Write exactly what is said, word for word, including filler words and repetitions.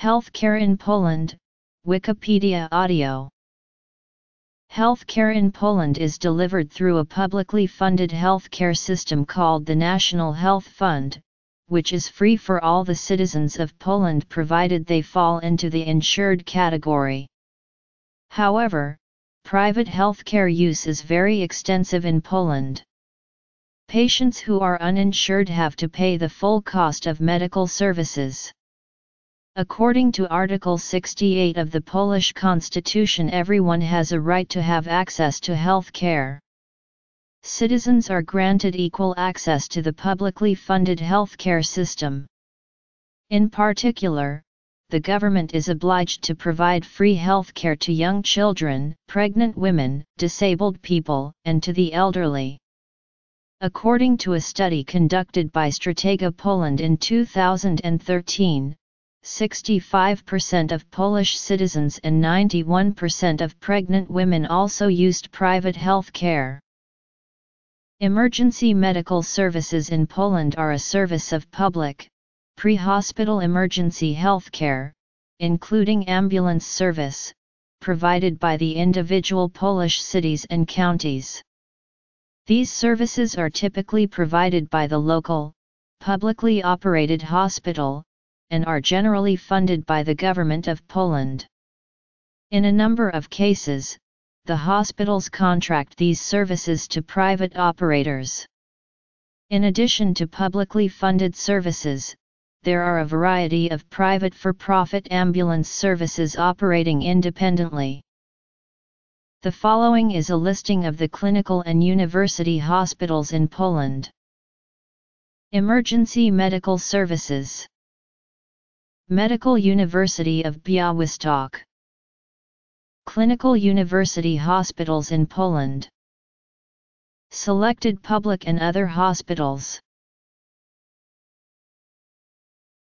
Healthcare in Poland, Wikipedia audio. Healthcare in Poland is delivered through a publicly funded healthcare system called the National Health Fund, which is free for all the citizens of Poland provided they fall into the insured category. However, private healthcare use is very extensive in Poland. Patients who are uninsured have to pay the full cost of medical services. According to Article sixty-eight of the Polish Constitution, everyone has a right to have access to health care. Citizens are granted equal access to the publicly funded healthcare system. In particular, the government is obliged to provide free healthcare to young children, pregnant women, disabled people, and to the elderly. According to a study conducted by Stratega Poland in two thousand thirteen, sixty-five percent of Polish citizens and ninety-one percent of pregnant women also used private health care. Emergency medical services in Poland are a service of public, pre-hospital emergency health care, including ambulance service, provided by the individual Polish cities and counties. These services are typically provided by the local, publicly operated hospital, and are generally funded by the government of Poland. In a number of cases, the hospitals contract these services to private operators. In addition to publicly funded services, there are a variety of private for-profit ambulance services operating independently. The following is a listing of the clinical and university hospitals in Poland. Emergency medical services. Medical University of Białystok. Clinical University Hospitals in Poland. Selected public and other hospitals.